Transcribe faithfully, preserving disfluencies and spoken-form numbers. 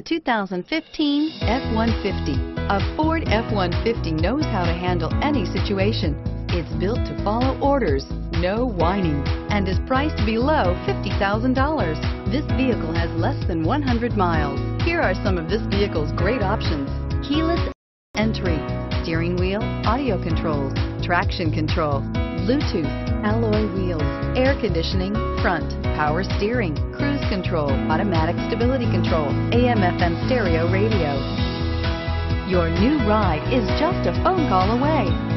two thousand fifteen F one fifty. A Ford F one fifty knows how to handle any situation. It's built to follow orders, no whining, and is priced below fifty thousand dollars. This vehicle has less than one hundred miles. Here are some of this vehicle's great options: keyless entry, steering wheel audio controls, traction control, Bluetooth, alloy wheels, air conditioning, front, power steering, cruise control, automatic stability control, A M F M stereo radio. Your new ride is just a phone call away.